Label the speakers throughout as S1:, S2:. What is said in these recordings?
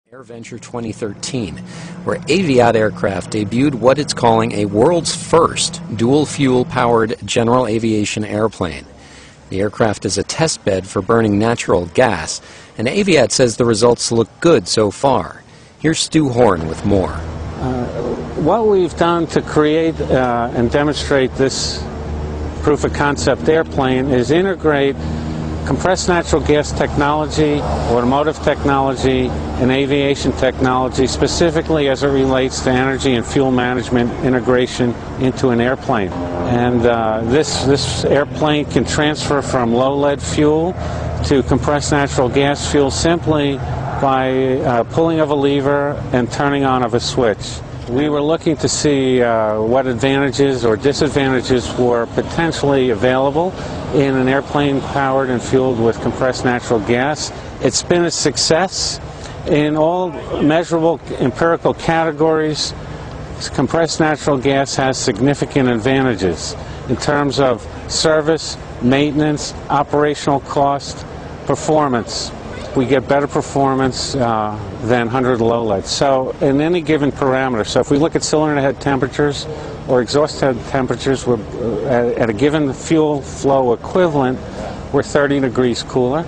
S1: AirVenture 2013, where Aviat Aircraft debuted what it's calling a world's first dual-fuel-powered general aviation airplane. The aircraft is a test bed for burning natural gas, and Aviat says the results look good so far. Here's Stu Horn with more.
S2: What we've done to create and demonstrate this proof-of-concept airplane is integrate compressed natural gas technology, automotive technology, and aviation technology, specifically as it relates to energy and fuel management integration into an airplane. And this airplane can transfer from low-lead fuel to compressed natural gas fuel simply by pulling of a lever and turning on of a switch. We were looking to see what advantages or disadvantages were potentially available in an airplane powered and fueled with compressed natural gas. It's been a success in all measurable empirical categories. Compressed natural gas has significant advantages in terms of service, maintenance, operational cost, performance. We get better performance than 100 low lead. So in any given parameter, so if we look at cylinder head temperatures or exhaust head temperatures, we're, at a given fuel flow equivalent, we're 30 degrees cooler.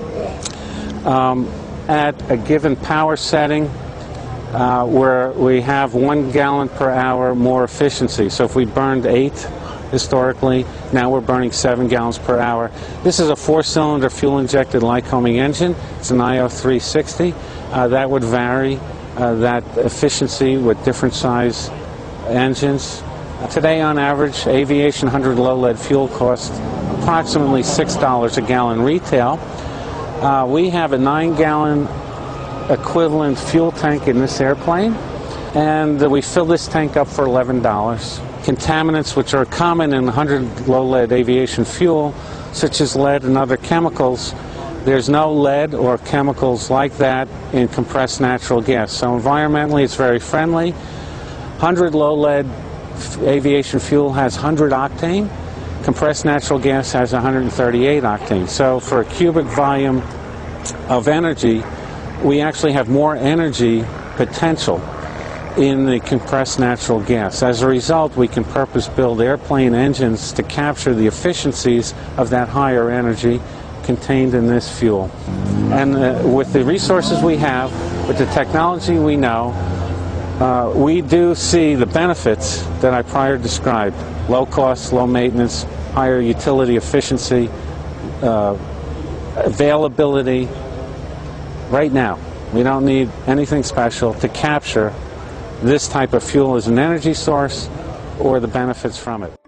S2: At a given power setting, where we have 1 gallon per hour more efficiency. So if we burned 8 historically, now we're burning 7 gallons per hour. This is a 4-cylinder fuel-injected Lycoming engine. It's an IO360. That would vary that efficiency with different size engines. Today, on average, aviation 100 low-lead fuel costs approximately $6 a gallon retail. We have a 9-gallon equivalent fuel tank in this airplane, and we fill this tank up for $11. Contaminants which are common in 100 low-lead aviation fuel, such as lead and other chemicals, there's no lead or chemicals like that in compressed natural gas. So environmentally it's very friendly. 100 low-lead aviation fuel has 100 octane. Compressed natural gas has 138 octane. So for a cubic volume of energy, we actually have more energy potential in the compressed natural gas. As a result, we can purpose-build airplane engines to capture the efficiencies of that higher energy contained in this fuel. And with the resources we have, with the technology we know, we do see the benefits that I prior described: low cost, low maintenance, higher utility efficiency, availability. Right now, we don't need anything special to capture this type of fuel as an energy source or the benefits from it.